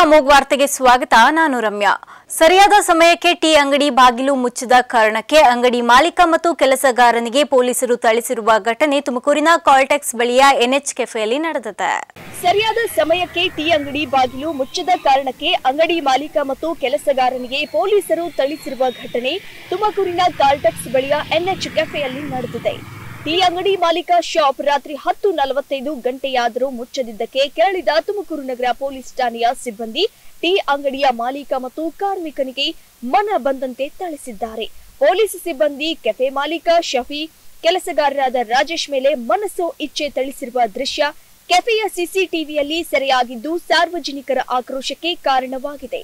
ಅಮೋಘ ವಾರ್ತೆಗೆ ಸ್ವಾಗತ. ನಾನು ರಮ್ಯಾ. ಸರಿಯಾದ ಸಮಯಕ್ಕೆ ಟೀ ಅಂಗಡಿ ಬಾಗಿಲು ಮುಚ್ಚಿದ ಕಾರಣಕ್ಕೆ ಅಂಗಡಿ ಮಾಲೀಕ ಮತ್ತು ಕೆಲಸಗಾರನಿಗೆ ಪೊಲೀಸರು ಥಳಿಸಿರುವ ಘಟನೆ ತುಮಕೂರಿನ ಕಾಲ್ಟೆಕ್ಸ್ ಬಳಿಯ ಎನ್ಎಚ್ ಕೆಫೆಯಲ್ಲಿ ನಡೆದಿದೆ. ಸರಿಯಾದ ಸಮಯಕ್ಕೆ ಟೀ ಅಂಗಡಿ ಬಾಗಿಲು ಮುಚ್ಚಿದ ಕಾರಣಕ್ಕೆ ಅಂಗಡಿ ಮಾಲೀಕ ಮತ್ತು ಕೆಲಸಗಾರನಿಗೆ ಪೊಲೀಸರು ಥಳಿಸಿರುವ ಘಟನೆ ತುಮಕೂರಿನ ಕಾಲ್ಟೆಕ್ಸ್ ಬಳಿಯ ಎನ್ಎಚ್ ಕೆಫೆಯಲ್ಲಿ ನಡೆದಿದೆ. ಟೀ ಅಂಗಡಿ ಮಾಲೀಕ ಶಾಪ್ ರಾತ್ರಿ 10:45 ಗಂಟೆಯಾದರೂ ಮುಚ್ಚದಿದ್ದಕ್ಕೆ ಕೆರಳಿದ ತುಮಕೂರು ನಗರ ಪೊಲೀಸ್ ಠಾಣೆಯ ಸಿಬ್ಬಂದಿ ಟೀ ಅಂಗಡಿಯ ಮಾಲೀಕ ಮತ್ತು ಕಾರ್ಮಿಕನಿಗೆ ಮನ ಬಂದಂತೆ ಥಳಿಸಿದ್ದಾರೆ. ಪೊಲೀಸ್ ಸಿಬ್ಬಂದಿ ಕೆಫೆ ಮಾಲೀಕ ಶಫಿ, ಕೆಲಸಗಾರರಾದ ರಾಜೇಶ್ ಮೇಲೆ ಮನಸ್ಸೋ ಇಚ್ಛೆ ಥಳಿಸಿರುವ ದೃಶ್ಯ ಕೆಫೆಯ ಸಿಸಿಟಿವಿಯಲ್ಲಿ ಸೆರೆಯಾಗಿದ್ದು ಸಾರ್ವಜನಿಕರ ಆಕ್ರೋಶಕ್ಕೆ ಕಾರಣವಾಗಿದೆ.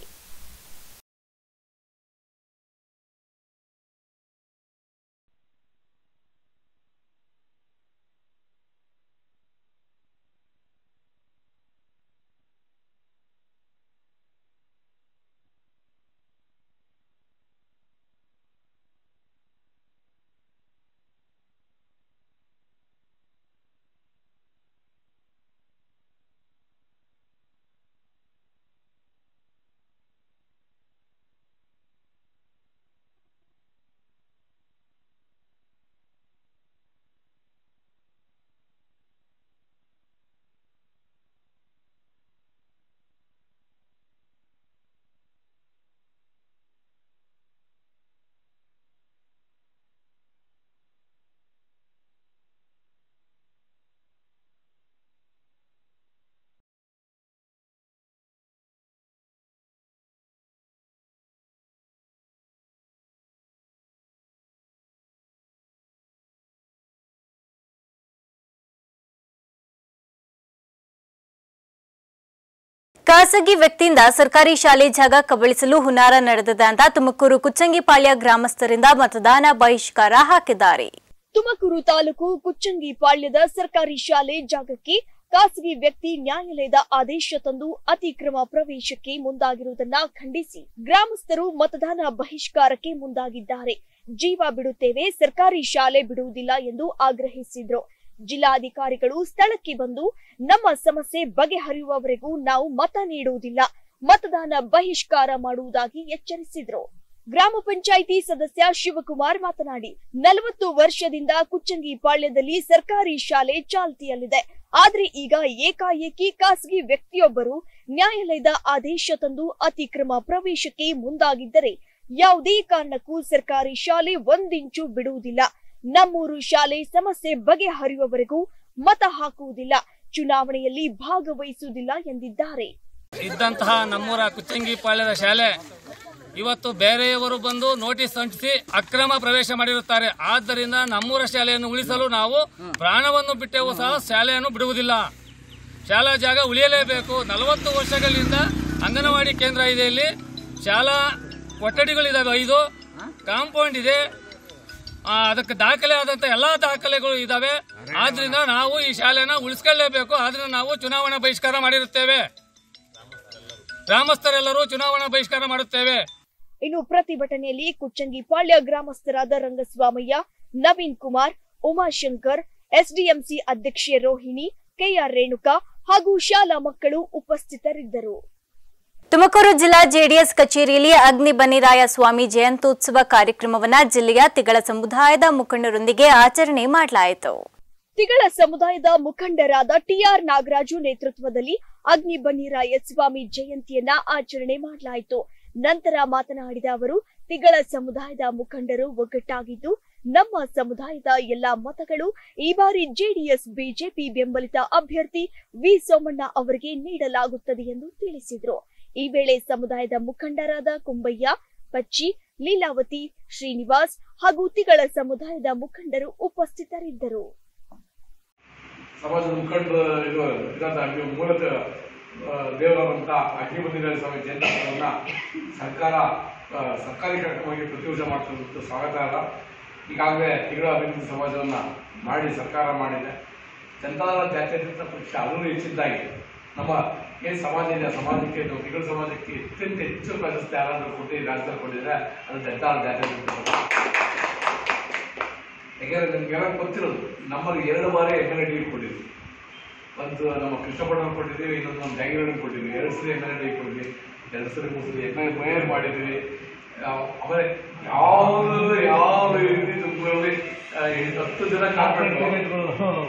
ಖಾಸಗಿ ವ್ಯಕ್ತಿಯಿಂದ ಸರ್ಕಾರಿ ಶಾಲೆ ಜಾಗ ಕಬಳಿಸಲು ಹುನ್ನಾರ ನಡೆದಿದೆ ಅಂತ ತುಮಕೂರು ಕುಚ್ಚಂಗಿಪಾಳ್ಯ ಗ್ರಾಮಸ್ಥರಿಂದ ಮತದಾನ ಬಹಿಷ್ಕಾರ ಹಾಕಿದ್ದಾರೆ. ತುಮಕೂರು ತಾಲೂಕು ಕುಚ್ಚಂಗಿಪಾಳ್ಯದ ಸರ್ಕಾರಿ ಶಾಲೆ ಜಾಗಕ್ಕೆ ಖಾಸಗಿ ವ್ಯಕ್ತಿ ನ್ಯಾಯಾಲಯದ ಆದೇಶ ತಂದು ಅತಿಕ್ರಮ ಪ್ರವೇಶಕ್ಕೆ ಮುಂದಾಗಿರುವುದನ್ನ ಖಂಡಿಸಿ ಗ್ರಾಮಸ್ಥರು ಮತದಾನ ಬಹಿಷ್ಕಾರಕ್ಕೆ ಮುಂದಾಗಿದ್ದಾರೆ. ಜೀವ ಬಿಡುತ್ತೇವೆ, ಸರ್ಕಾರಿ ಶಾಲೆ ಬಿಡುವುದಿಲ್ಲ ಎಂದು ಆಗ್ರಹಿಸಿದ್ರು. ಜಿಲ್ಲಾಧಿಕಾರಿಗಳು ಸ್ಥಳಕ್ಕೆ ಬಂದು ನಮ್ಮ ಸಮಸ್ಯೆ ಬಗೆಹರಿಯುವವರೆಗೂ ನಾವು ಮತ ನೀಡುವುದಿಲ್ಲ, ಮತದಾನ ಬಹಿಷ್ಕಾರ ಮಾಡುವುದಾಗಿ ಎಚ್ಚರಿಸಿದ್ರು. ಗ್ರಾಮ ಪಂಚಾಯಿತಿ ಸದಸ್ಯ ಶಿವಕುಮಾರ್ ಮಾತನಾಡಿ, 40 ವರ್ಷದಿಂದ ಕುಚ್ಚಂಗಿಪಾಳ್ಯದಲ್ಲಿ ಸರ್ಕಾರಿ ಶಾಲೆ ಚಾಲ್ತಿಯಲ್ಲಿದೆ. ಆದ್ರೆ ಈಗ ಏಕಾಏಕಿ ಖಾಸಗಿ ವ್ಯಕ್ತಿಯೊಬ್ಬರು ನ್ಯಾಯಾಲಯದ ಆದೇಶ ತಂದು ಅತಿಕ್ರಮ ಪ್ರವೇಶಕ್ಕೆ ಮುಂದಾಗಿದ್ದರೆ ಯಾವುದೇ ಕಾರಣಕ್ಕೂ ಸರ್ಕಾರಿ ಶಾಲೆ 1 ಇಂಚು ಬಿಡುವುದಿಲ್ಲ. ನಮ್ಮೂರು ಶಾಲೆ ಸಮಸ್ಯೆ ಬಗೆಹರಿಯುವವರೆಗೂ ಮತ ಹಾಕುವುದಿಲ್ಲ, ಚುನಾವಣೆಯಲ್ಲಿ ಭಾಗವಹಿಸುವುದಿಲ್ಲ ಎಂದಿದ್ದಾರೆ. ಇದ್ದಂತಹ ನಮ್ಮೂರ ಕುಚ್ಚಂಗಿಪಾಳ್ಯದ ಶಾಲೆ ಇವತ್ತು ಬೇರೆಯವರು ಬಂದು ನೋಟಿಸ್ ಅಂಟಿಸಿ ಅಕ್ರಮ ಪ್ರವೇಶ ಮಾಡಿರುತ್ತಾರೆ. ಆದ್ದರಿಂದ ನಮ್ಮೂರ ಶಾಲೆಯನ್ನು ಉಳಿಸಲು ನಾವು ಪ್ರಾಣವನ್ನು ಬಿಟ್ಟೆವು ಸಹ ಶಾಲೆಯನ್ನು ಬಿಡುವುದಿಲ್ಲ. ಶಾಲಾ ಜಾಗ ಉಳಿಯಲೇಬೇಕು. 40 ವರ್ಷಗಳಿಂದ ಅಂಗನವಾಡಿ ಕೇಂದ್ರ ಇದೆ, ಇಲ್ಲಿ ಶಾಲಾ ಕೊಠಡಿಗಳಿದಾವೆ, 5 ಕಾಂಪೌಂಡ್ ಇದೆ, ಅದಕ್ಕೆ ದಾಖಲೆ ಆದಂತ ಎಲ್ಲಾ ದಾಖಲೆಗಳು ಇದಾವೆ. ಆದ್ರಿಂದ ನಾವು ಈ ಶಾಲೆನ ಉಳಿಸ್ಕೊಳ್ಳೇಬೇಕು. ಆದ್ರಿಂದ ನಾವು ಚುನಾವಣಾ ಬಹಿಷ್ಕಾರ ಮಾಡಿರುತ್ತೇವೆ. ಗ್ರಾಮಸ್ಥರೆಲ್ಲರೂ ಚುನಾವಣಾ ಬಹಿಷ್ಕಾರ ಮಾಡುತ್ತೇವೆ. ಇನ್ನು ಪ್ರತಿಭಟನೆಯಲ್ಲಿ ಕುಚ್ಚಂಗಿಪಾಳ್ಯ ಗ್ರಾಮಸ್ಥರಾದ ರಂಗಸ್ವಾಮಯ್ಯ, ನವೀನ್ ಕುಮಾರ್, ಉಮಾಶಂಕರ್, ಎಸ್ಡಿಎಂಸಿ ಅಧ್ಯಕ್ಷೆ ರೋಹಿಣಿ, ಕೆಆರ್ ರೇಣುಕಾ ಹಾಗೂ ಶಾಲಾ ಮಕ್ಕಳು ಉಪಸ್ಥಿತರಿದ್ದರು. ತುಮಕೂರು ಜಿಲ್ಲಾ ಜೆಡಿಎಸ್ ಕಚೇರಿಯಲ್ಲಿ ಅಗ್ನಿ ಬನ್ನಿರಾಯ ಸ್ವಾಮಿ ಜಯಂತ್ಯೋತ್ಸವ ಕಾರ್ಯಕ್ರಮವನ್ನು ಜಿಲ್ಲೆಯ ತಿಗಳ ಸಮುದಾಯದ ಮುಖಂಡರೊಂದಿಗೆ ಆಚರಣೆ ಮಾಡಲಾಯಿತು. ತಿಗಳ ಸಮುದಾಯದ ಮುಖಂಡರಾದ ಟಿಆರ್ ನಾಗರಾಜು ನೇತೃತ್ವದಲ್ಲಿ ಅಗ್ನಿ ಬನ್ನಿರಾಯ ಸ್ವಾಮಿ ಜಯಂತಿಯನ್ನ ಆಚರಣೆ ಮಾಡಲಾಯಿತು. ನಂತರ ಮಾತನಾಡಿದ ಅವರು, ತಿಗಳ ಸಮುದಾಯದ ಮುಖಂಡರು ಒಗ್ಗಟ್ಟಾಗಿದ್ದು ನಮ್ಮ ಸಮುದಾಯದ ಎಲ್ಲಾ ಮತಗಳು ಈ ಬಾರಿ ಜೆಡಿಎಸ್ ಬಿಜೆಪಿ ಬೆಂಬಲಿತ ಅಭ್ಯರ್ಥಿ ವಿ ಸೋಮಣ್ಣ ಅವರಿಗೆ ನೀಡಲಾಗುತ್ತದೆ ಎಂದು ತಿಳಿಸಿದರು. ಈ ವೇಳೆ ಸಮುದಾಯದ ಮುಖಂಡರಾದ ಕುಂಬಯ್ಯ, ಪಚ್ಚಿ, ಲೀಲಾವತಿ, ಶ್ರೀನಿವಾಸ್ ಹಾಗೂ ತಿಗಳ ಸಮುದಾಯದ ಮುಖಂಡರು ಉಪಸ್ಥಿತರಿದ್ದರು. ಸಮಾಜದ ಮುಖಂಡರು ಮೂಲತಃ ದೇವರಂತ ಅಗ್ನಿ ಬನ್ನಿರಾಯ ಸ್ವಾಮಿ ಜಯಂತಿಯನ್ನ ಸರ್ಕಾರಿ ಕಾರ್ಯಕ್ರಮವಾಗಿ ಪ್ರತಿ ವರ್ಷ ಮಾಡ್ತಿರುವುದು ಸ್ವಾಗತ ಅಲ್ಲ. ಈಗಾಗಲೇ ತಿಗಳ ಅಭಿವೃದ್ಧಿ ಸಮಾಜವನ್ನ ಮಾಡಿ ಸರ್ಕಾರ ಮಾಡಿದೆ. ಜನತಾದಳ ಜಾತ್ಯತೀತ ಪಕ್ಷ ಅದೂ ಹೆಚ್ಚಿದ್ದಾಗಿ ನಮ್ಮ ಏನು ಸಮಾಜ ಇದೆ, ಸಮಾಜಕ್ಕೆ ತಿಗಳ ಸಮಾಜಕ್ಕೆ ಅತ್ಯಂತ ಹೆಚ್ಚು ಪ್ರಶಸ್ತಿ ಯಾರಾದರೂ ಕೊಟ್ಟು ರಾಜ್ಯದಲ್ಲಿ ಕೊಟ್ಟಿದ್ರೆ ಅದು ಜನತಾದಳ ಜಾತ್ಯತೀತ ಪಕ್ಷ. ಯಾಕೆಂದ್ರೆ ನಿಮ್ಗೆಲ್ಲ ಗೊತ್ತಿರೋದು, ನಮ್ಮಲ್ಲಿ 2 ಬಾರಿ MLA ಟಿಕೆಟ್ ಕೊಟ್ಟಿದ್ವಿ. ಒಂದು ನಮ್ಮ ಕೃಷ್ಣಪಟ್ಟಣ ಕೊಟ್ಟಿದ್ದೀವಿ, ಇನ್ನೊಂದು ನಮ್ಮ ಜಾಗಿರೋಡಿಗೆ ಕೊಟ್ಟಿದ್ವಿ, 2 ಸರಿ ಎಮ್ಎಲ್ಎ ಕೊಟ್ಟಿದ್ವಿ, 2 ಸರಿ 3 ಸರಿ ಮೇಯರ್ ಮಾಡಿದ್ವಿ. ಆಮೇಲೆ ಯಾವ ರೀತಿ ತುಮಕೂರಲ್ಲಿ 10 ಜನ ಕಾರ್ಪೊರೇಟ್ಗಳು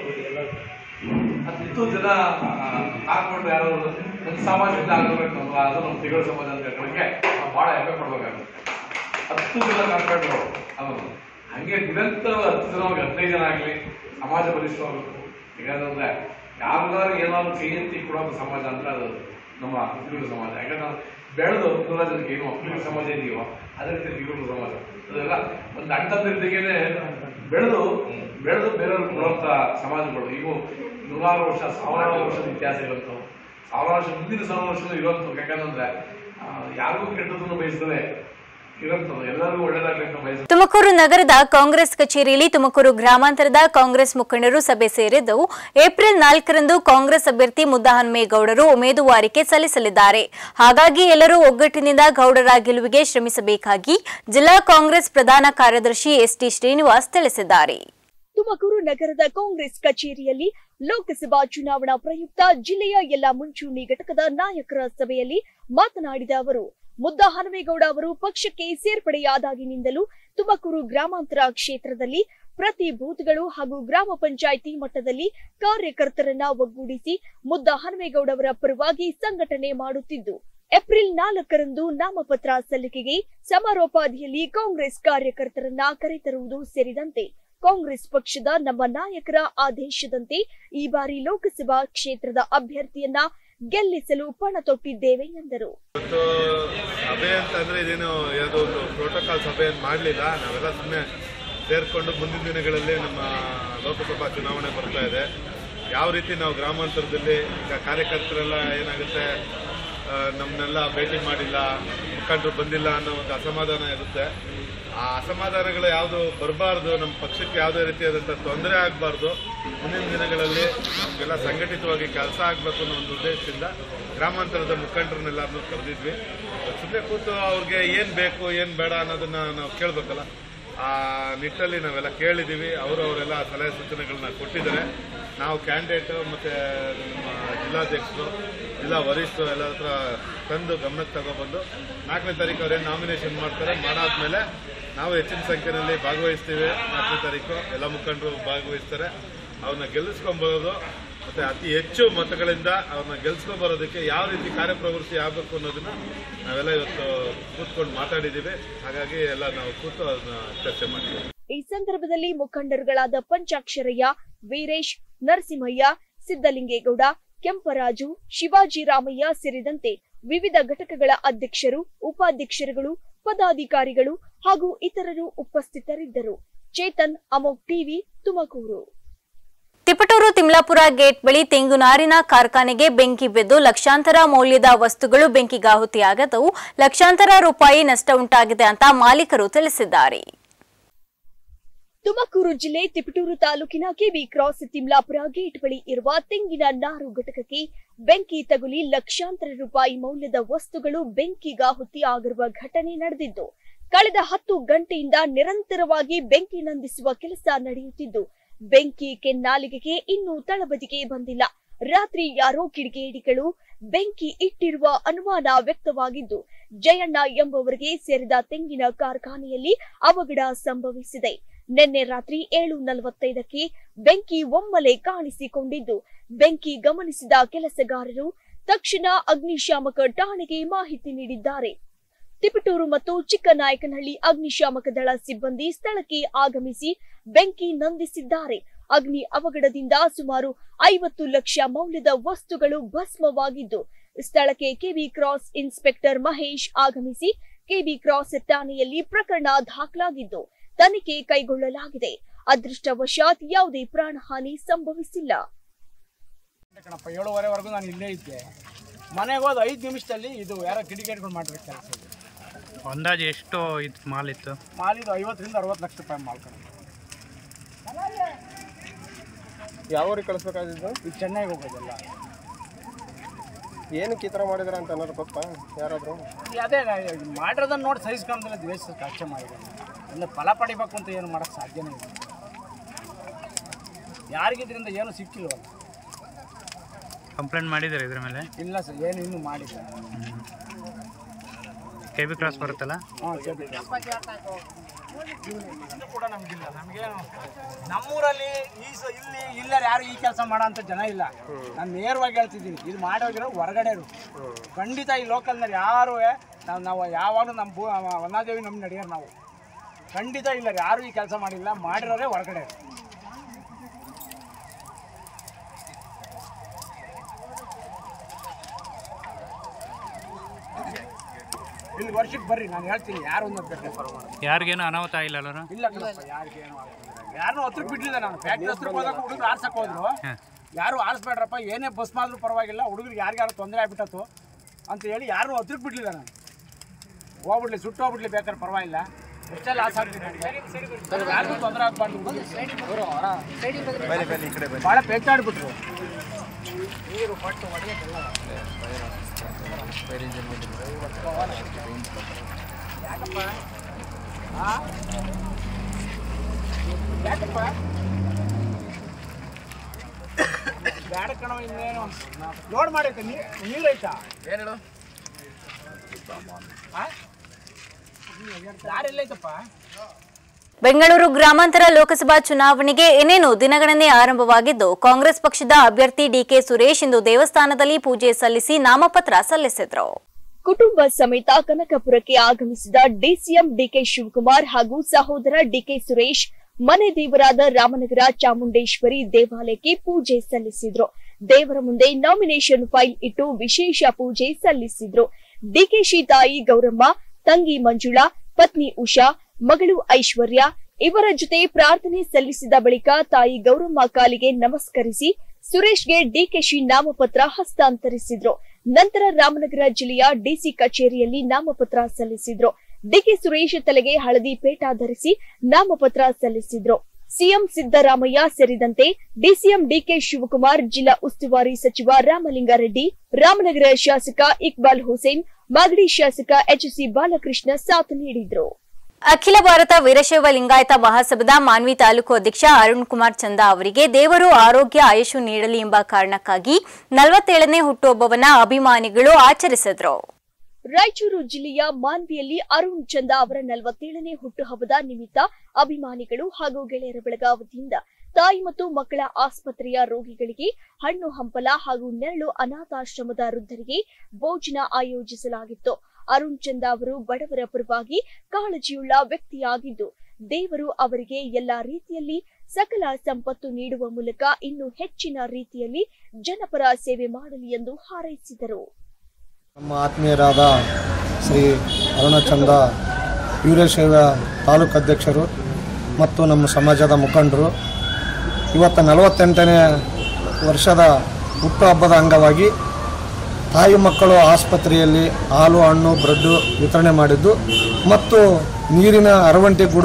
10 ಜನ ಹಾಕೊಂಡು ಯಾರು ಒಂದು ಸಮಾಜದಿಂದ ಆಗಬೇಕು, ಅದು ನಮ್ಮ ತಿಂಗಳ ಸಮಾಜ ಅಂತ ಹೇಳ್ಕೊಳಕ್ಕೆ ನಾವು ಭಾಳ ಹೆಮ್ಮೆ ಪಡ್ಬೇಕಾಗುತ್ತೆ. 10 ಜನ ಕಾರ್ಪೊರೇಟ್ಗಳು ಅದನ್ನು ಹಂಗೆ ನಿರಂತರ 10 ಜನ 15 ಜನ ಆಗಲಿ ಸಮಾಜ ಬಲಿಷ್ಠವಾಗಬೇಕು. ಯಾಕಂದ್ರೆ ಯಾರಿಗಾರು ಏನಾದ್ರು ಕೈ ಎತ್ತಿ ಕೊಡೋದು ಸಮಾಜ ಅಂದ್ರೆ ಅದು ನಮ್ಮ ತಿರುಳು ಸಮಾಜ. ಯಾಕಂದ್ರೆ ನಾವು ಬೆಳೆದು 100 ಜನಕ್ಕೆ ಏನು ತಿರುಳು ಸಮಾಜ ಇದೆಯೋ ಅದೇ ರೀತಿ ತಿರುಳು ಸಮಾಜ ಅದೆಲ್ಲ ಒಂದು ಅಣ್ಣತಂದಿದ್ದೇನೆ ಬೆಳೆದು ಬೇರೆಯವ್ರಿಗೆ ಕೊಡುವಂತ ಸಮಾಜಗಳು. ಈಗ 100 ವರ್ಷ 1000 ವರ್ಷದ ಇತಿಹಾಸ ಇರುವಂಥವು, 1000 ವರ್ಷ ಮುಂದಿನ 1000 ವರ್ಷದ ಇರುವಂಥವು. ಯಾಕಂದ್ರೆ ಯಾರಿಗೂ ಕೆಟ್ಟದನ್ನು ಬಯಸ್ತದೆ ಇರುವಂಥದ್ದು, ಎಲ್ಲರಿಗೂ ಒಳ್ಳೇದಾಗಲಿ ಅಂತ ಬಯಸ್ತದೆ. ತುಮಕೂರು ನಗರದ ಕಾಂಗ್ರೆಸ್ ಕಚೇರಿಯಲ್ಲಿ ತುಮಕೂರು ಗ್ರಾಮಾಂತರದ ಕಾಂಗ್ರೆಸ್ ಮುಖಂಡರು ಸಭೆ ಸೇರಿದ್ದು, ಏಪ್ರಿಲ್ 4ರಂದು ಕಾಂಗ್ರೆಸ್ ಅಭ್ಯರ್ಥಿ ಮುದ್ದಹನುಮೇಗೌಡರು ಉಮೇದುವಾರಿಕೆ ಸಲ್ಲಿಸಲಿದ್ದಾರೆ. ಹಾಗಾಗಿ ಎಲ್ಲರೂ ಒಗ್ಗಟ್ಟಿನಿಂದ ಗೌಡರ ಗೆಲುವಿಗೆ ಶ್ರಮಿಸಬೇಕಾಗಿ ಜಿಲ್ಲಾ ಕಾಂಗ್ರೆಸ್ ಪ್ರಧಾನ ಕಾರ್ಯದರ್ಶಿ ಎಸ್ಟಿ ಶ್ರೀನಿವಾಸ್ ತಿಳಿಸಿದ್ದಾರೆ. ತುಮಕೂರು ನಗರದ ಕಾಂಗ್ರೆಸ್ ಕಚೇರಿಯಲ್ಲಿ ಲೋಕಸಭಾ ಚುನಾವಣಾ ಪ್ರಯುಕ್ತ ಜಿಲ್ಲೆಯ ಎಲ್ಲಾ ಮುಂಚೂಣಿ ಘಟಕದ ನಾಯಕರ ಸಭೆಯಲ್ಲಿ ಮಾತನಾಡಿದ ಅವರು, ಮುದ್ದಹನುಮೇಗೌಡ ಅವರು ಪಕ್ಷಕ್ಕೆ ಸೇರ್ಪಡೆಯಾದಾಗಿನಿಂದಲೂ ತುಮಕೂರು ಗ್ರಾಮಾಂತರ ಕ್ಷೇತ್ರದಲ್ಲಿ ಪ್ರತಿ ಬೂತ್ಗಳು ಹಾಗೂ ಗ್ರಾಮ ಪಂಚಾಯಿತಿ ಮಟ್ಟದಲ್ಲಿ ಕಾರ್ಯಕರ್ತರನ್ನ ಒಗ್ಗೂಡಿಸಿ ಮುದ್ದಹನುಮೇಗೌಡ ಅವರ ಪರವಾಗಿ ಸಂಘಟನೆ ಮಾಡುತ್ತಿದ್ದು, ಏಪ್ರಿಲ್ 4ರಂದು ನಾಮಪತ್ರ ಸಲ್ಲಿಕೆಗೆ ಸಮಾರೋಪಾದಿಯಲ್ಲಿ ಕಾಂಗ್ರೆಸ್ ಕಾರ್ಯಕರ್ತರನ್ನ ಕರೆತರುವುದು ಸೇರಿದಂತೆ ಕಾಂಗ್ರೆಸ್ ಪಕ್ಷದ ನಮ್ಮ ನಾಯಕರ ಆದೇಶದಂತೆ ಈ ಬಾರಿ ಲೋಕಸಭಾ ಕ್ಷೇತ್ರದ ಅಭ್ಯರ್ಥಿಯನ್ನ ಗೆಲ್ಲಿಸಲು ಪಣ ತೊಟ್ಟಿದ್ದೇವೆ ಎಂದರು. ಸಭೆ ಅಂತಂದ್ರೆ ಇದೇನು ಯಾವುದೋ ಒಂದು ಪ್ರೋಟೋಕಾಲ್ ಸಭೆಯನ್ನು ಮಾಡಲಿಲ್ಲ. ನಾವೆಲ್ಲ ಸುಮ್ಮನೆ ಸೇರ್ಕೊಂಡು ಮುಂದಿನ ದಿನಗಳಲ್ಲಿ ನಮ್ಮ ಲೋಕಸಭಾ ಚುನಾವಣೆ ಬರ್ತಾ ಇದೆ, ಯಾವ ರೀತಿ ನಾವು ಗ್ರಾಮಾಂತರದಲ್ಲಿ ಈಗ ಕಾರ್ಯಕರ್ತರೆಲ್ಲ ಏನಾಗುತ್ತೆ, ನಮ್ಮನ್ನೆಲ್ಲ ಭೇಟಿ ಮಾಡಿಲ್ಲ, ಮುಖಂಡರು ಬಂದಿಲ್ಲ ಅನ್ನೋ ಒಂದು ಅಸಮಾಧಾನ ಇರುತ್ತೆ. ಆ ಅಸಮಾಧಾನಗಳು ಯಾವುದು ಬರಬಾರ್ದು, ನಮ್ಮ ಪಕ್ಷಕ್ಕೆ ಯಾವುದೇ ರೀತಿಯಾದಂಥ ತೊಂದರೆ ಆಗಬಾರ್ದು, ಮುಂದಿನ ದಿನಗಳಲ್ಲಿ ನಮಗೆಲ್ಲ ಸಂಘಟಿತವಾಗಿ ಕೆಲಸ ಆಗಬೇಕು ಅನ್ನೋ ಒಂದು ಉದ್ದೇಶದಿಂದ ಗ್ರಾಮಾಂತರದ ಮುಖಂಡರನ್ನೆಲ್ಲರನ್ನೂ ಕರೆದಿದ್ವಿ. ಸುಮ್ಮನೆ ಕೂತು ಅವ್ರಿಗೆ ಏನು ಬೇಕು ಏನು ಬೇಡ ಅನ್ನೋದನ್ನ ನಾವು ಕೇಳಬೇಕಲ್ಲ, ಆ ನಿಟ್ಟಲ್ಲಿ ನಾವೆಲ್ಲ ಕೇಳಿದ್ದೀವಿ. ಅವರೆಲ್ಲ ಸಲಹೆ ಸೂಚನೆಗಳನ್ನ ಕೊಟ್ಟಿದ್ದಾರೆ. ನಾವು ಕ್ಯಾಂಡಿಡೇಟು ಮತ್ತು ನಮ್ಮ ಜಿಲ್ಲಾಧ್ಯಕ್ಷರು, ಜಿಲ್ಲಾ ವರಿಷ್ಠರು ಎಲ್ಲ ಹತ್ರ ತಂದು ಗಮನಕ್ಕೆ ತಗೊಬಂದು 4ನೇ ತಾರೀಕು ಅವ್ರೇನು ನಾಮಿನೇಷನ್ ಮಾಡ್ತಾರೆ, ಮಾಡಾದ್ಮೇಲೆ ನಾವು ಹೆಚ್ಚಿನ ಸಂಖ್ಯೆಯಲ್ಲಿ ಭಾಗವಹಿಸ್ತೀವಿ. 4ನೇ ತಾರೀಕು ಎಲ್ಲ ಮುಖಂಡರು ಭಾಗವಹಿಸ್ತಾರೆ. ಅವ್ರನ್ನ ಗೆಲ್ಲಿಸ್ಕೊಂಡ್ಬರೋದು ಮತ್ತು ಅತಿ ಹೆಚ್ಚು ಮತಗಳಿಂದ ಅವ್ರನ್ನ ಗೆಲ್ಲಿಸ್ಕೊಂಡ್ಬರೋದಕ್ಕೆ ಯಾವ ರೀತಿ ಕಾರ್ಯಪ್ರವೃತ್ತಿ ಆಗಬೇಕು ಅನ್ನೋದನ್ನ ನಾವೆಲ್ಲ ಇವತ್ತು ಕೂತ್ಕೊಂಡು ಮಾತಾಡಿದ್ದೀವಿ. ಹಾಗಾಗಿ ಎಲ್ಲ ನಾವು ಕೂತು ಅದನ್ನ ಚರ್ಚೆ ಮಾಡಿದ್ದೀವಿ. ಈ ಸಂದರ್ಭದಲ್ಲಿ ಮುಖಂಡರುಗಳಾದ ಪಂಚಾಕ್ಷರಯ್ಯ, ವೀರೇಶ್, ನರಸಿಂಹಯ್ಯ, ಸಿದ್ದಲಿಂಗೇಗೌಡ, ಕೆಂಪರಾಜು, ಶಿವಾಜಿರಾಮಯ್ಯ ಸೇರಿದಂತೆ ವಿವಿಧ ಘಟಕಗಳ ಅಧ್ಯಕ್ಷರು, ಉಪಾಧ್ಯಕ್ಷರುಗಳು, ಪದಾಧಿಕಾರಿಗಳು ಹಾಗೂ ಇತರರು ಉಪಸ್ಥಿತರಿದ್ದರು. Chetan, Amok TV, Tumakuru. Tiptur Timlapura gate ಬಳಿ ತೆಂಗುನಾರಿನ ಕಾರ್ಖಾನೆಗೆ ಬೆಂಕಿ ಬಿದ್ದು ಲಕ್ಷಾಂತರ ಮೌಲ್ಯದ ವಸ್ತುಗಳು ಬೆಂಕಿಗಾಹುತಿಯಾಗಿದ್ದು, ಲಕ್ಷಾಂತರ ರೂಪಾಯಿ ನಷ್ಟ ಉಂಟಾಗಿದೆ ಅಂತ ಮಾಲೀಕರು ತಿಳಿಸಿದ್ದಾರೆ. ತುಮಕೂರು ಜಿಲ್ಲೆ ತಿಪಟೂರು ತಾಲೂಕಿನ ಕೆಬಿ ಕ್ರಾಸ್ ತಿಮ್ಲಾಪುರ ಗೇಟ್ ಬಳಿ ಇರುವ ತೆಂಗಿನ ನಾರು ಘಟಕಕ್ಕೆ ಬೆಂಕಿ ತಗುಲಿ ಲಕ್ಷಾಂತರ ರೂಪಾಯಿ ಮೌಲ್ಯದ ವಸ್ತುಗಳು ಬೆಂಕಿಗಾಹುತಿ ಆಗಿರುವ ಘಟನೆ ನಡೆದಿದ್ದು, ಕಳೆದ 10 ಗಂಟೆಯಿಂದ ನಿರಂತರವಾಗಿ ಬೆಂಕಿ ನಂದಿಸುವ ಕೆಲಸ ನಡೆಯುತ್ತಿದ್ದು, ಬೆಂಕಿ ಕೆನ್ನಾಲಿಗೆಗೆ ಇನ್ನೂ ತಳಬದಿಗೆ ಬಂದಿಲ್ಲ. ರಾತ್ರಿ ಯಾರೋ ಕಿಡಿಗೇಡಿಗಳು ಬೆಂಕಿ ಇಟ್ಟಿರುವ ಅನುಮಾನ ವ್ಯಕ್ತವಾಗಿದ್ದು, ಜಯಣ್ಣ ಎಂಬುವರಿಗೆ ಸೇರಿದ ತೆಂಗಿನ ಕಾರ್ಖಾನೆಯಲ್ಲಿ ಅವಘಡ ಸಂಭವಿಸಿದೆ. ನಿನ್ನೆ ರಾತ್ರಿ 7:45ಕ್ಕೆ ಬೆಂಕಿ ಒಮ್ಮೆಲೆ ಕಾಣಿಸಿಕೊಂಡಿದ್ದು, ಬೆಂಕಿ ಗಮನಿಸಿದ ಕೆಲಸಗಾರರು ತಕ್ಷಣ ಅಗ್ನಿಶಾಮಕ ಠಾಣೆಗೆ ಮಾಹಿತಿ ನೀಡಿದ್ದಾರೆ. ತಿಪಟೂರು ಮತ್ತು ಚಿಕ್ಕನಾಯಕನಹಳ್ಳಿ ಅಗ್ನಿಶಾಮಕ ದಳ ಸಿಬ್ಬಂದಿ ಸ್ಥಳಕ್ಕೆ ಆಗಮಿಸಿ ಬೆಂಕಿ ನಂದಿಸಿದ್ದಾರೆ. ಅಗ್ನಿ ಅವಘಡದಿಂದ ಸುಮಾರು 50 ಲಕ್ಷ ಮೌಲ್ಯದ ವಸ್ತುಗಳು ಭಸ್ಮವಾಗಿದ್ದು, ಸ್ಥಳಕ್ಕೆ ಕೆಬಿ ಕ್ರಾಸ್ ಇನ್ಸ್ಪೆಕ್ಟರ್ ಮಹೇಶ್ ಆಗಮಿಸಿ ಕೆಬಿ ಕ್ರಾಸ್ ಠಾಣೆಯಲ್ಲಿ ಪ್ರಕರಣ ದಾಖಲಾಗಿದ್ದು, ತನಿಖೆ ಕೈಗೊಳ್ಳಲಾಗಿದೆ. ಅದೃಷ್ಟವಶಾತ್ ಯಾವುದೇ ಪ್ರಾಣಹಾನಿ ಸಂಭವಿಸಿಲ್ಲ. 7:30ವರೆಗೂ ನಾನು ಇಲ್ಲೇ ಇದ್ದೆ. ಮನೆಗೆ ಹೋದ 5 ನಿಮಿಷದಲ್ಲಿ ಇದು ಯಾರೋ ಕಿಡಿಗೇಡಿಗಳು ಮಾಡಿರೋ ಕೆಲಸ. ಅಂದಾಜು ಎಷ್ಟು ಇದು ಮಾಲ್ ಇತ್ತು? ಮಾಲ್ ಇದು 50ರಿಂದ 60 ಲಕ್ಷ ರೂಪಾಯಿ ಮಾಲ್ ಕಡೆ. ಯಾವ ಊರಿಗೆ ಕಳಿಸ್ಬೇಕಾಗಿದ್ದು? ಈಗ ಚೆನ್ನೈಗೆ ಹೋಗೋದಿಲ್ಲ. ಏನಕ್ಕೆ ಈ ಥರ ಮಾಡಿದಾರೆ ಅಂತ ಏನಾದ್ರು ಗೊತ್ತಾ ಯಾರಾದರೂ? ಅದೇ ಮಾಡಿರೋದನ್ನ ನೋಡಿ ಸಹಿಸ್ಕೊಂಡ್ರೆ ದ್ವೇಷ ಕಚ್ಚೆ ಮಾಡಿದ್ದಾರೆ. ಅಂದರೆ ಫಲ ಪಡಿಬೇಕು ಅಂತ ಏನು ಮಾಡೋಕ್ಕೆ ಸಾಧ್ಯನೇ ಇಲ್ಲ. ಯಾರಿಗಿದ್ರಿಂದ ಏನು ಸಿಕ್ಕಿಲ್ವಲ್ಲ. ಕಂಪ್ಲೇಂಟ್ ಮಾಡಿದ್ದಾರೆ ಇದ್ರ ಮೇಲೆ? ಇಲ್ಲ ಸರ್, ಏನು ಇನ್ನೂ ಮಾಡಿಲ್ಲ. KB ಕ್ರಾಸ್ ಬರುತ್ತಲ್ಲ? ಹಾಂ, KB ಕೂಡ ನಮಗಿಲ್ಲ. ನಮಗೇನು ನಮ್ಮೂರಲ್ಲಿ ಇಲ್ಲಿ ಇಲ್ಲರ ಯಾರು ಈ ಕೆಲಸ ಮಾಡೋ ಅಂಥ ಜನ ಇಲ್ಲ. ನಾನು ನೇರವಾಗಿ ಹೇಳ್ತಿದ್ದೀನಿ, ಇದು ಮಾಡೋಗಿರೋ ಹೊರಗಡೆರು. ಖಂಡಿತ ಈ ಲೋಕಲ್ನಲ್ಲಿ ಯಾರು ನಾವು ಯಾವಾಗಲೂ ನಮ್ಮ ವನ್ನಾದೇವಿ ನಮ್ಮ ನಡೆಯೋರು ನಾವು. ಖಂಡಿತ ಇಲ್ಲ ಯಾರು ಈ ಕೆಲಸ ಮಾಡಿಲ್ಲ, ಮಾಡಿರೋರೇ ಹೊರಗಡೆ. ಇಲ್ಲಿ ವರ್ಷಕ್ಕೆ ಬರ್ರಿ, ನಾನು ಹೇಳ್ತೀನಿ ಯಾರು ಯಾರಿಗೇನು ಅನಾಹುತ ಆಗಿಲ್ಲ? ಇಲ್ಲ ಯಾರಿಗೇನು ಯಾರನ್ನೂ ಹತ್ರಕ್ಕೆ ಬಿಡ್ಲಿಲ್ಲ. ನಾನು ಫ್ಯಾಕ್ಟ್ರಿ ಹತ್ರಕ್ಕೆ ಹೋದಾಗ ಹುಡುಗರು ಆರ್ಸಕ್ಕೆ ಹೋದ್ರು. ಯಾರು ಆರಿಸ್ಬೇಡ್ರಪ್ಪ, ಏನೇ ಬಸ್ ಮಾಡಿದ್ರು ಪರವಾಗಿಲ್ಲ, ಹುಡುಗರಿಗೆ ಯಾರಿಗಾರು ತೊಂದರೆ ಆಗ್ಬಿಟ್ಟತ್ತು ಅಂತ ಹೇಳಿ ಯಾರು ಹತ್ರಕ್ಕೆ ಬಿಡ್ಲಿಲ್ಲ. ನಾನು ಹೋಗ್ಬಿಡ್ಲಿ, ಸುಟ್ಟು ಹೋಗ್ಬಿಡ್ಲಿ, ಬೇಕಾದ್ರೆ ಪರವಾಗಿಲ್ಲ, ಎಷ್ಟೇ ಲಾಸ್ ಆಗ್ತೀನಿ, ಯಾರಿಗೂ ತೊಂದರೆ ಆಗ್ಬಾರ್ದು. ಭಾಳ ಪೇಚಾಡ್ಬಿಟ್ರು, ನೀರು ಪಟ್ಟು ಹೊಡೆಯೋದೆಲ್ಲ. ಯಾಕಪ್ಪ ಯಾಕಪ್ಪ ಬ್ಯಾಡ ಕಣೋ, ಇನ್ನೇನು ಲೋಡ್ ಮಾಡೈತೆ, ನೀರೈತಾ ಏನು ಹೇಳು, ಯಾರೆಲ್ಲೈತಪ್ಪ? ಬೆಂಗಳೂರು ಗ್ರಾಮಾಂತರ ಲೋಕಸಭಾ ಚುನಾವಣೆಗೆ ಇನ್ನೇನು ದಿನಗಣನೆ ಆರಂಭವಾಗಿದ್ದು, ಕಾಂಗ್ರೆಸ್ ಪಕ್ಷದ ಅಭ್ಯರ್ಥಿ ಡಿಕೆ ಸುರೇಶ್ ಇಂದು ದೇವಸ್ಥಾನದಲ್ಲಿ ಪೂಜೆ ಸಲ್ಲಿಸಿ ನಾಮಪತ್ರ ಸಲ್ಲಿಸಿದರು. ಕುಟುಂಬ ಸಮೇತ ಕನಕಪುರಕ್ಕೆ ಆಗಮಿಸಿದ ಡಿಸಿಎಂ ಡಿಕೆ ಶಿವಕುಮಾರ್ ಹಾಗೂ ಸಹೋದರ ಡಿಕೆ ಸುರೇಶ್ ಮನೆ ದೇವರಾದ ರಾಮನಗರ ಚಾಮುಂಡೇಶ್ವರಿ ದೇವಾಲಯಕ್ಕೆ ಪೂಜೆ ಸಲ್ಲಿಸಿದ್ರು. ದೇವರ ಮುಂದೆ ನಾಮಿನೇಷನ್ ಫೈಲ್ ಇಟ್ಟು ವಿಶೇಷ ಪೂಜೆ ಸಲ್ಲಿಸಿದ್ರು. ಡಿಕೆಶಿ ತಾಯಿ ಗೌರಮ್ಮ, ತಂಗಿ ಮಂಜುಳಾ, ಪತ್ನಿ ಉಷಾ, ಮಗಳು ಐಶ್ವರ್ಯ ಇವರ ಜೊತೆ ಪ್ರಾರ್ಥನೆ ಸಲ್ಲಿಸಿದ ಬಳಿಕ ತಾಯಿ ಗೌರಮ್ಮ ಕಾಲಿಗೆ ನಮಸ್ಕರಿಸಿ ಸುರೇಶ್ಗೆ ಡಿಕೆಶಿ ನಾಮಪತ್ರ ಹಸ್ತಾಂತರಿಸಿದ್ರು. ನಂತರ ರಾಮನಗರ ಜಿಲ್ಲೆಯ ಡಿಸಿ ಕಚೇರಿಯಲ್ಲಿ ನಾಮಪತ್ರ ಸಲ್ಲಿಸಿದ್ರು. ಡಿಕೆ ಸುರೇಶ್ ತಲೆಗೆ ಹಳದಿ ಪೇಟ ಧರಿಸಿ ನಾಮಪತ್ರ ಸಲ್ಲಿಸಿದ್ರು. ಸಿಎಂ ಸಿದ್ದರಾಮಯ್ಯ ಸೇರಿದಂತೆ ಡಿಸಿಎಂ ಡಿಕೆ ಶಿವಕುಮಾರ್, ಜಿಲ್ಲಾ ಉಸ್ತುವಾರಿ ಸಚಿವ ರಾಮಲಿಂಗಾರೆಡ್ಡಿ, ರಾಮನಗರ ಶಾಸಕ ಇಕ್ಬಾಲ್ ಹುಸೇನ್, ಮಾಗಡಿ ಶಾಸಕ ಎಚ್ಸಿ ಬಾಲಕೃಷ್ಣ ಸಾಥ್ ನೀಡಿದ್ರು. ಅಖಿಲ ಭಾರತ ವೀರಶೈವ ಲಿಂಗಾಯತ ಮಹಾಸಭಾದ ಮಾನ್ವಿ ತಾಲೂಕು ಅಧ್ಯಕ್ಷ ಅರುಣ್ ಕುಮಾರ್ ಚಂದಾ ಅವರಿಗೆ ದೇವರು ಆರೋಗ್ಯ ಆಯುಷು ನೀಡಲಿ ಎಂಬ ಕಾರಣಕ್ಕಾಗಿ 47ನೇ ಹುಟ್ಟುಹಬ್ಬವನ್ನ ಅಭಿಮಾನಿಗಳು ಆಚರಿಸಿದರು. ರಾಯಚೂರು ಜಿಲ್ಲೆಯ ಮಾನ್ವಿಯಲ್ಲಿ ಅರುಣ್ ಚಂದಾ ಅವರ 47ನೇ ಹುಟ್ಟುಹಬ್ಬದ ನಿಮಿತ್ತ ಅಭಿಮಾನಿಗಳು ಹಾಗೂ ಗೆಳೆಯರ ಬಳಗ ವತಿಯಿಂದ ತಾಯಿ ಮತ್ತು ಮಕ್ಕಳ ಆಸ್ಪತ್ರೆಯ ರೋಗಿಗಳಿಗೆ ಹಣ್ಣು ಹಂಪಲ ಹಾಗೂ ನೆರಳು ಅನಾಥಾಶ್ರಮದ ವೃದ್ಧರಿಗೆ ಭೋಜನ ಆಯೋಜಿಸಲಾಗಿತ್ತು. ಅರುಣ್ ಚಂದಾ ಅವರು ಬಡವರ ಪರವಾಗಿ ಕಾಳಜಿಯುಳ್ಳ ವ್ಯಕ್ತಿಯಾಗಿದ್ದು, ದೇವರು ಅವರಿಗೆ ಎಲ್ಲಾ ರೀತಿಯಲ್ಲಿ ಸಕಲ ಸಂಪತ್ತು ನೀಡುವ ಮೂಲಕ ಇನ್ನೂ ಹೆಚ್ಚಿನ ರೀತಿಯಲ್ಲಿ ಜನಪರ ಸೇವೆ ಮಾಡಲಿ ಎಂದು ಹಾರೈಸಿದರು. ನಮ್ಮ ಆತ್ಮೀಯರಾದ ಶ್ರೀ ಅರುಣ ಚಂದಾ ವೀರಶೈವ ತಾಲೂಕು ಅಧ್ಯಕ್ಷರು ಮತ್ತು ನಮ್ಮ ಸಮಾಜದ ಮುಖಂಡರು ಇವತ್ತು 48ನೇ ವರ್ಷದ ಹುಟ್ಟುಹಬ್ಬದ ಅಂಗವಾಗಿ ತಾಯಿ ಮಕ್ಕಳು ಆಸ್ಪತ್ರೆಯಲ್ಲಿ ಹಾಲು, ಹಣ್ಣು, ಬ್ರೆಡ್ಡು ವಿತರಣೆ ಮಾಡಿದ್ದು ಮತ್ತು ನೀರಿನ ಅರವಂಟೆ ಕೂಡ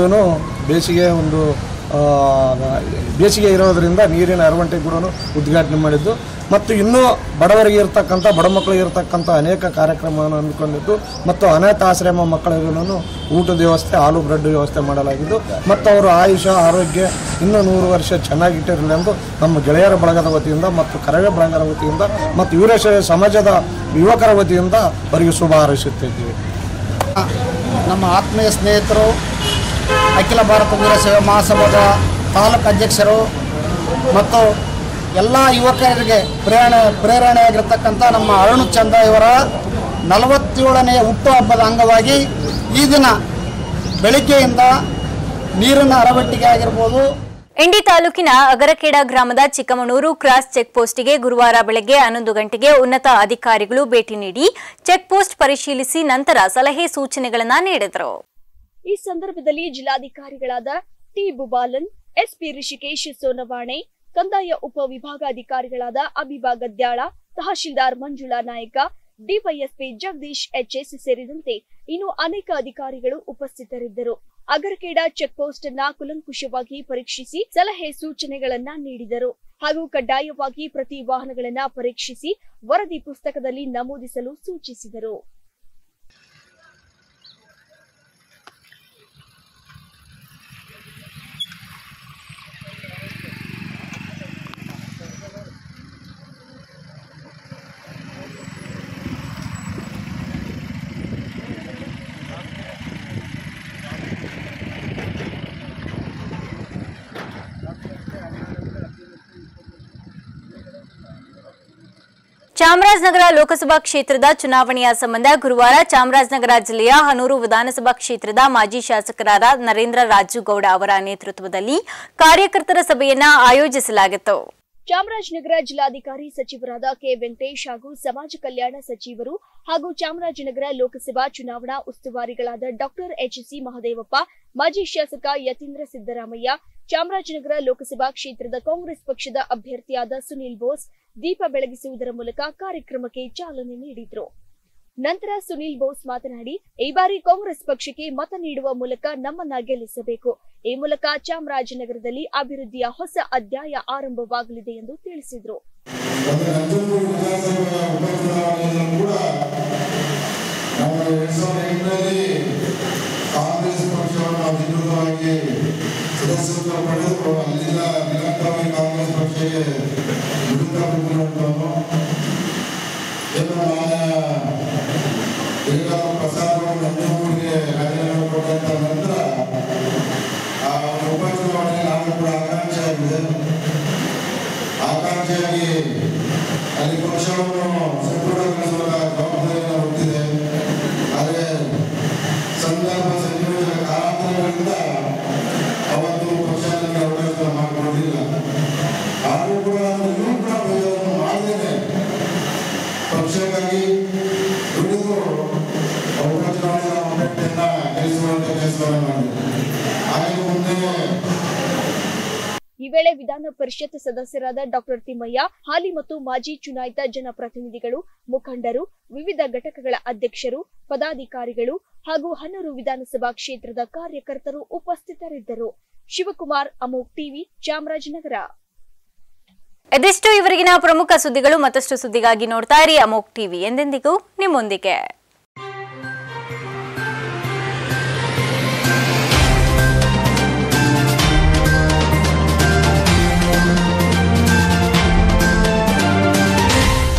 ಬೇಸಿಗೆ ಇರೋದರಿಂದ ನೀರಿನ ಅರವಂಟೆ ಕೂಡ ಉದ್ಘಾಟನೆ ಮಾಡಿದ್ದು ಮತ್ತು ಇನ್ನೂ ಬಡವರಿಗೆ ಇರತಕ್ಕಂಥ ಬಡ ಮಕ್ಕಳಿಗೆ ಇರತಕ್ಕಂಥ ಅನೇಕ ಕಾರ್ಯಕ್ರಮವನ್ನು ಹಮ್ಮಿಕೊಂಡಿದ್ದು ಮತ್ತು ಅನಾಥಾಶ್ರಮ ಮಕ್ಕಳಿಗೂ ಊಟದ ವ್ಯವಸ್ಥೆ, ಹಾಲು, ಬ್ರೆಡ್ ವ್ಯವಸ್ಥೆ ಮಾಡಲಾಗಿದ್ದು ಮತ್ತು ಅವರು ಆಯುಷ ಆರೋಗ್ಯ ಇನ್ನೂ 100 ವರ್ಷ ಚೆನ್ನಾಗಿಟ್ಟಿರಲಿ ಎಂದು ನಮ್ಮ ಗೆಳೆಯರ ಬಳಗದ ವತಿಯಿಂದ ಮತ್ತು ಕರವೇ ಬಳಗದ ವತಿಯಿಂದ ಮತ್ತು ವೀರಶೈವ ಸಮಾಜದ ಯುವಕರ ವತಿಯಿಂದ ಅವರಿಗೆ ಶುಭ ಹಾರೈಸುತ್ತಿದ್ದೀವಿ. ನಮ್ಮ ಆತ್ಮೀಯ ಸ್ನೇಹಿತರು, ಅಖಿಲ ಭಾರತ ವೀರಶೈವ ಮಹಾಸಭಾದ ತಾಲೂಕು ಅಧ್ಯಕ್ಷರು ಮತ್ತು ಎಲ್ಲ ಯುವಕರಿಗೆ ಪ್ರೇರಣೆಯಾಗಿರ್ತಕ್ಕಂಥ ನಮ್ಮ ಅರುಣ್ ಚಂದಾ ಇವರ 47ನೇ ಹುಟ್ಟುಹಬ್ಬದ ಅಂಗವಾಗಿ ಈ ದಿನ ಬೆಳಿಗ್ಗೆಯಿಂದ ನೀರಿನ ಅರವಟ್ಟಿಗೆ ಆಗಿರ್ಬೋದು. ಇಂಡಿ ತಾಲೂಕಿನ ಅಗರಖೇಡ ಗ್ರಾಮದ ಚಿಕ್ಕಮಣೂರು ಕ್ರಾಸ್ ಚೆಕ್ ಪೋಸ್ಟ್ಗೆ ಗುರುವಾರ ಬೆಳಗ್ಗೆ 11 ಗಂಟೆಗೆ ಉನ್ನತ ಅಧಿಕಾರಿಗಳು ಭೇಟಿ ನೀಡಿ ಚೆಕ್ ಪೋಸ್ಟ್ ಪರಿಶೀಲಿಸಿ ನಂತರ ಸಲಹೆ ಸೂಚನೆಗಳನ್ನು ನೀಡಿದರು. ಈ ಸಂದರ್ಭದಲ್ಲಿ ಜಿಲ್ಲಾಧಿಕಾರಿಗಳಾದ ಟಿ ಬುಬಾಲನ್, ಎಸ್ಪಿ ರಿಷಿಕೇಶ್ ಸೋನವಾಣೆ, ಕಂದಾಯ ಉಪವಿಭಾಗಾಧಿಕಾರಿಗಳಾದ ಅಬಿಬಾ ಗದ್ಯಾಳ, ತಹಶೀಲ್ದಾರ್ ಮಂಜುಳಾ ನಾಯಕ, ಡಿವೈಎಸ್ಪಿ ಜಗದೀಶ್ ಎಚ್ಎಸ್ ಸೇರಿದಂತೆ ಇನ್ನು ಅನೇಕ ಅಧಿಕಾರಿಗಳು ಉಪಸ್ಥಿತರಿದ್ದರು. ಅಗರಖೇಡ ಚೆಕ್ ಪೋಸ್ಟ್ ಅನ್ನ ಕುಲಂಕುಷವಾಗಿ ಪರೀಕ್ಷಿಸಿ ಸಲಹೆ ಸೂಚನೆಗಳನ್ನ ನೀಡಿದರು ಹಾಗೂ ಕಡ್ಡಾಯವಾಗಿ ಪ್ರತಿ ವಾಹನಗಳನ್ನ ಪರೀಕ್ಷಿಸಿ ವರದಿ ಪುಸ್ತಕದಲ್ಲಿ ನಮೂದಿಸಲು ಸೂಚಿಸಿದರು. ಚಾಮರಾಜನಗರ ಲೋಕಸಭಾ ಕ್ಷೇತ್ರದ ಚುನಾವಣೆಯ ಸಂಬಂಧ ಗುರುವಾರ ಚಾಮರಾಜನಗರ ಜಿಲ್ಲೆಯ ಹನೂರು ವಿಧಾನಸಭಾ ಕ್ಷೇತ್ರದ ಮಾಜಿ ಶಾಸಕರಾದ ನರೇಂದ್ರ ರಾಜುಗೌಡ ಅವರ ನೇತೃತ್ವದಲ್ಲಿ ಕಾರ್ಯಕರ್ತರ ಸಭೆಯನ್ನ ಆಯೋಜಿಸಲಾಗಿತ್ತು. ಚಾಮರಾಜನಗರ ಜಿಲ್ಲಾಧಿಕಾರಿ ಸಚಿವರಾದ ಕೆ ವೆಂಕಟೇಶ್ ಹಾಗೂ ಸಮಾಜ ಕಲ್ಯಾಣ ಸಚಿವರು ಹಾಗೂ ಚಾಮರಾಜನಗರ ಲೋಕಸಭಾ ಚುನಾವಣಾ ಉಸ್ತುವಾರಿಗಳಾದ ಡಾಕ್ಟರ್ ಎಚ್ಸಿ ಮಹದೇವಪ್ಪ, ಮಾಜಿ ಶಾಸಕ ಯತೀಂದ್ರ ಸಿದ್ದರಾಮಯ್ಯ, ಚಾಮರಾಜನಗರ ಲೋಕಸಭಾ ಕ್ಷೇತ್ರದ ಕಾಂಗ್ರೆಸ್ ಪಕ್ಷದ ಅಭ್ಯರ್ಥಿಯಾದ ಸುನೀಲ್ ಬೋಸ್ ದೀಪ ಬೆಳಗಿಸುವುದರ ಮೂಲಕ ಕಾರ್ಯಕ್ರಮಕ್ಕೆ ಚಾಲನೆ ನೀಡಿದರು. ನಂತರ ಸುನೀಲ್ ಬೋಸ್ ಮಾತನಾಡಿ, ಈ ಬಾರಿ ಕಾಂಗ್ರೆಸ್ ಪಕ್ಷಕ್ಕೆ ಮತ ನೀಡುವ ಮೂಲಕ ನಮ್ಮನ್ನ ಗೆಲ್ಲಿಸಬೇಕು. ಈ ಮೂಲಕ ಚಾಮರಾಜನಗರದಲ್ಲಿ ಅಭಿವೃದ್ಧಿಯ ಹೊಸ ಅಧ್ಯಾಯ ಆರಂಭವಾಗಲಿದೆ ಎಂದು ತಿಳಿಸಿದರು. ಕಾಂಗ್ರೆಸ್ ಪಕ್ಷವನ್ನು ಅಧಿಕೃತವಾಗಿ ಸದಸ್ಯತ್ವ ಪಡೆದು ಅಲ್ಲಿಂದ ನಿರಂತರವಾಗಿ ಕಾಂಗ್ರೆಸ್ ಪಕ್ಷಕ್ಕೆ ವಿರುದ್ಧ ಬಂದಿರುವಂಥವನು ಪ್ರಸಾದ್ ನಂಜನಗೂಡಿಗೆ ರಾಜೀನಾಮೆ ಕೊಟ್ಟಂತ ನಂತರ ಆ ಉಪಚುನಾವಣೆಯಲ್ಲಿ ನಾನು ಕೂಡ ಆಕಾಂಕ್ಷಿಯಾಗಿ ಅಲ್ಲಿ ಪಕ್ಷವನ್ನು ಸಂಪೂರ್ಣಗೊಳಿಸುವ ಜವಾಬ್ದಾರಿಯನ್ನು ಹೊತ್ತಿದೆ. ಆದರೆ ಸಂದರ್ಭ ಸಂಯೋಜನೆ ಕಾರಣಗಳಿಂದ ಅವತ್ತು ಪಕ್ಷ ನನಗೆ ಅವಕಾಶ ಮಾಡಿಕೊಡಲಿಲ್ಲ. ಆದರೂ ಕೂಡ ಇನ್ನೂ ಕೂಡ ಪ್ರಯೋಜನ ಮಾಡದೇನೆ ಪಕ್ಷಕ್ಕಾಗಿ ದುಡಿದು ಉಪಚುನಾವಣೆಯ ಅಭ್ಯರ್ಥಿಯನ್ನ ಗೆಲ್ಲಿಸುವಂತ ಕೆಲಸವನ್ನು ಮಾಡಿದೆ. ಹಾಗೆ ಮುಂದೆ ಈ ವೇಳೆ ವಿಧಾನ ಪರಿಷತ್ ಸದಸ್ಯರಾದ ಡಾಕ್ಟರ್ ತಿಮ್ಮಯ್ಯ, ಹಾಲಿ ಮತ್ತು ಮಾಜಿ ಚುನಾಯಿತ ಜನಪ್ರತಿನಿಧಿಗಳು, ಮುಖಂಡರು, ವಿವಿಧ ಘಟಕಗಳ ಅಧ್ಯಕ್ಷರು, ಪದಾಧಿಕಾರಿಗಳು ಹಾಗೂ ಹನೂರು ವಿಧಾನಸಭಾ ಕ್ಷೇತ್ರದ ಕಾರ್ಯಕರ್ತರು ಉಪಸ್ಥಿತರಿದ್ದರು. ಶಿವಕುಮಾರ್, ಅಮೋಕ್ ಟಿವಿ, ಚಾಮರಾಜನಗರ. ಇದಿಷ್ಟು ಇವರೆಗಿನ ಪ್ರಮುಖ ಸುದ್ದಿಗಳು. ಮತ್ತಷ್ಟು ಸುದ್ದಿಗಾಗಿ ನೋಡ್ತಾ ಇರಿ ಅಮೋಕ್ ಟಿವಿ, ಎಂದೆಂದಿಗೂ ನಿಮ್ಮೊಂದಿಗೆ.